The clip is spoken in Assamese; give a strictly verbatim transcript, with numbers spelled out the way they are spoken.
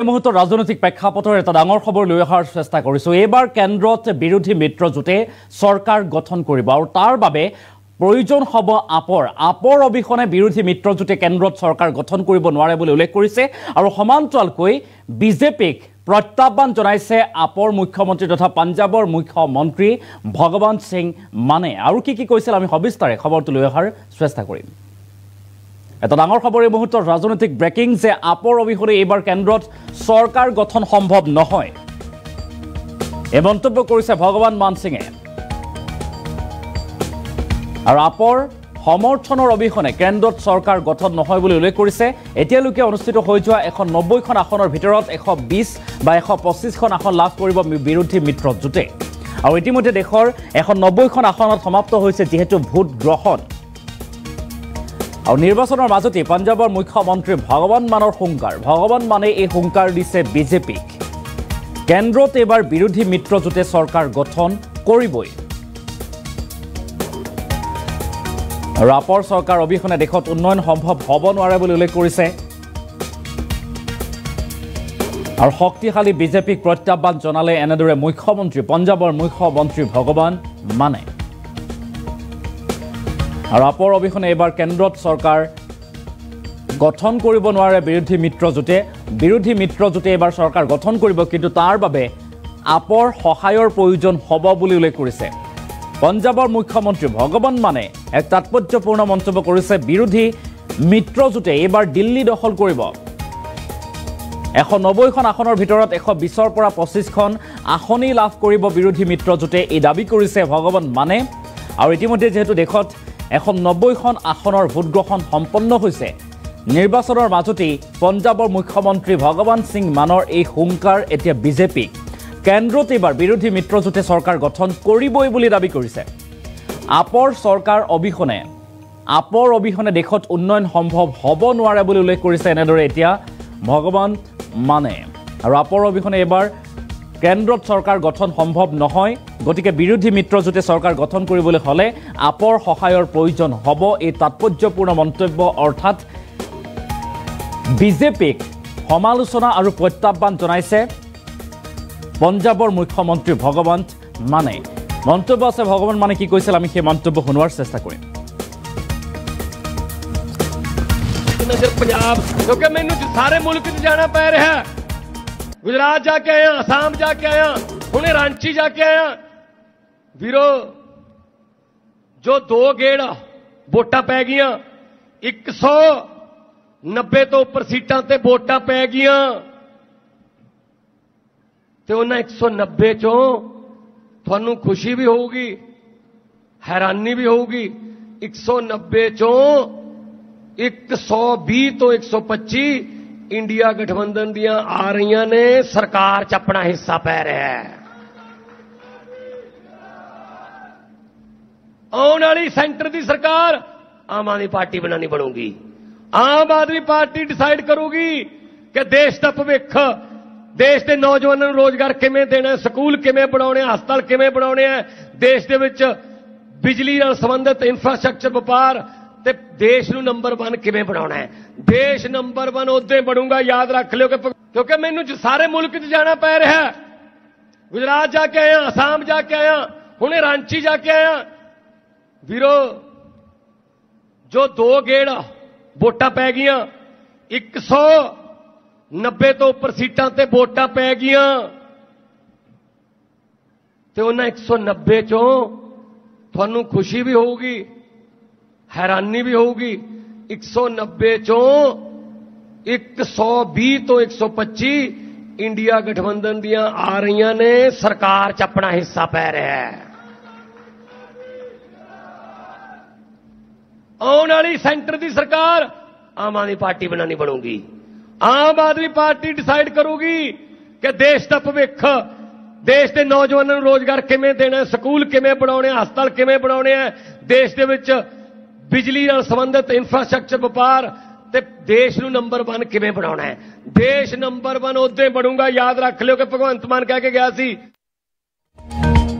মুহূৰ্তৰ ৰাজনৈতিক প্ৰেক্ষাপটৰ এটা ডাঙৰ খবৰ লৈ অহাৰ চেষ্টা কৰিছোঁ। এইবাৰ কেন্দ্ৰত বিৰোধী মিত্ৰজোঁটে চৰকাৰ গঠন কৰিব আৰু তাৰ বাবে প্ৰয়োজন হ'ব আপৰ আপৰ অবিহনে বিৰোধী মিত্ৰজোঁটে কেন্দ্ৰত চৰকাৰ গঠন কৰিব নোৱাৰে বুলি উল্লেখ কৰিছে আৰু সমান্তৰালকৈ বিজেপিক প্ৰত্যাহ্বান জনাইছে আপৰ মুখ্যমন্ত্ৰী তথা পাঞ্জাবৰ মুখ্যমন্ত্ৰী ভগৱন্ত সিং মানে। আৰু কি কি কৈছিল আমি সবিস্তাৰে খবৰটো লৈ অহাৰ চেষ্টা কৰিম। এটা ডাঙৰ খবৰ এই মুহূৰ্তৰ ৰাজনৈতিক ব্ৰেকিং যে আপৰ অবিহনে এইবাৰ কেন্দ্ৰত চৰকাৰ গঠন সম্ভৱ নহয়, এই মন্তব্য কৰিছে ভগৱান মান সিঙে। আৰু আপৰ সমৰ্থনৰ অবিহনে কেন্দ্ৰত চৰকাৰ গঠন নহয় বুলি উল্লেখ কৰিছে। এতিয়ালৈকে অনুষ্ঠিত হৈ যোৱা এশ নব্বৈখন আসনৰ ভিতৰত এশ বিশ বা এশ পঁচিছখন আসন লাভ কৰিব বিৰোধী মিত্ৰজোঁটে। আৰু ইতিমধ্যে দেশৰ এশ নব্বৈখন আসনত সমাপ্ত হৈছে যিহেতু ভোট গ্ৰহণ। আৰু নিৰ্বাচনৰ মাজতে পাঞ্জাবৰ মুখ্যমন্ত্ৰী ভগৱান মানৰ হুংকাৰ ভগৱান মানে এই হুংকাৰ দিছে বিজেপিক। কেন্দ্ৰত এইবাৰ বিৰোধী মিত্ৰজোঁটে চৰকাৰ গঠন কৰিবই। আৰু আপৰ চৰকাৰ অবিহনে দেশত উন্নয়ন সম্ভৱ হ'ব নোৱাৰে বুলি উল্লেখ কৰিছে। আৰু শক্তিশালী বিজেপিক প্ৰত্যাহ্বান জনালে এনেদৰে মুখ্যমন্ত্ৰী পাঞ্জাবৰ মুখ্যমন্ত্ৰী ভগৱান মানে। আৰু আপৰ অবিহনে এইবাৰ কেন্দ্ৰত চৰকাৰ গঠন কৰিব নোৱাৰে বিৰোধী মিত্ৰজোঁটে। বিৰোধী মিত্ৰজোঁটে এইবাৰ চৰকাৰ গঠন কৰিব, কিন্তু তাৰ বাবে আপৰ সহায়ৰ প্ৰয়োজন হ'ব বুলি উল্লেখ কৰিছে পাঞ্জাবৰ মুখ্যমন্ত্ৰী ভগৱান মানে। এক তাৎপৰ্যপূৰ্ণ মন্তব্য কৰিছে, বিৰোধী মিত্ৰজোঁটে এইবাৰ দিল্লী দখল কৰিব। এশ নব্বৈখন আসনৰ ভিতৰত এশ বিছৰ পৰা পঁচিছখন আসনেই লাভ কৰিব বিৰোধী মিত্ৰজোঁটে, এই দাবী কৰিছে ভগৱান মানে। আৰু ইতিমধ্যে যিহেতু দেশত এশ নব্বৈখন আসনৰ ভোটগ্ৰহণ সম্পন্ন হৈছে, নিৰ্বাচনৰ মাজতেই পাঞ্জাবৰ মুখ্যমন্ত্ৰী ভগৱান সিং মানৰ এই হুংকাৰ এতিয়া বিজেপিক। কেন্দ্ৰত এইবাৰ বিৰোধী মিত্ৰজোঁটে চৰকাৰ গঠন কৰিবই বুলি দাবী কৰিছে। আপৰ চৰকাৰ অবিহনে আপৰ অবিহনে দেশত উন্নয়ন সম্ভৱ হ'ব নোৱাৰে বুলি উল্লেখ কৰিছে এনেদৰে এতিয়া ভগৱান মানে। আৰু আপৰ অবিহনে এইবাৰ কেন্দ্ৰত চৰকাৰ গঠন সম্ভৱ নহয়, গতিকে বিৰোধী মিত্ৰজোঁটে চৰকাৰ গঠন কৰিবলৈ হ'লে আপৰ সহায়ৰ প্ৰয়োজন হ'ব, এই তাৎপৰ্যপূৰ্ণ মন্তব্য। অৰ্থাৎ বিজেপিক সমালোচনা আৰু প্ৰত্যাহ্বান জনাইছে পাঞ্জাবৰ মুখ্যমন্ত্ৰী ভগৱন্ত মানে। মন্তব্য আছে ভগৱান মানে কি কৈছিল, আমি সেই মন্তব্য শুনোৱাৰ চেষ্টা কৰিম। पंजाब क्योंकि मैनू सारे मुल्क च जाना पै रहा, गुजरात जाके आया, असम जाके आया, हुणे रांची जाके आया। वीरो जो दो गेड़ वोटां पै गईयां, एक सौ नब्बे तो उपर सीटां ते वोटां पै गईयां, ते उन्हां एक सौ नब्बे चों तुहानूं खुशी भी होगी, हैरानी भी होगी। एक सौ नब्बे चों एक सौ भी तो एक सौ पच्ची इंडिया गठबंधन दियां आ रही ने, सरकार च अपना हिस्सा पै रहा है। आने वाली सेंटर की सरकार आम आदमी पार्टी बनानी बनूगी। आम आदमी पार्टी डिसाइड करूगी कि देश का भविख, देश के नौजवानों को रोजगार किवें देना, स्कूल किवें बनाने, हस्पताल किवें बनाने, देश के विच बिजली नाल संबंधित इंफ्रास्ट्रक्चर व्यापार ते देश नूं नंबर वन किवें बनाउणा है। देश नंबर वन उदे बनूंगा, याद रख लियो, क्योंकि मैनू सारे मुल्क च जाना पै रहा, गुजरात जाके आया, असम जाके आया, हुणे रांची जाके आया। वीरो जो दो गेड़ वोटां पै गईयां, एक सौ नब्बे तो उपर सीटां ते वोटां पै गईयां, ते उन्हां एक सौ नब्बे चों तुहानूं खुशी भी होगी, हैरानी भी होगी। एक सौ नब्बे चों एक सौ भी तो एक सौ पच्ची इंडिया गठबंधन दियां आ रही ने, सरकार च अपना हिस्सा पै रहा है। आने वाली सेंटर की सरकार आम आदमी पार्टी बनानी बनूगी। आम आदमी पार्टी डिसाइड करूगी कि देश का भविख, देश के नौजवानों को रोजगार किवें देना, स्कूल किवें बनाने, हस्पताल किवें बनाने, देश के विच बिजली नाल संबंधित इंफ्रास्ट्रक्चर व्यापार ते देश नूं नंबर वन किवें बनाउणा है। देश नंबर वन उदे बनूंगा, याद रख लियो, कि भगवंत मान कह के गया सी।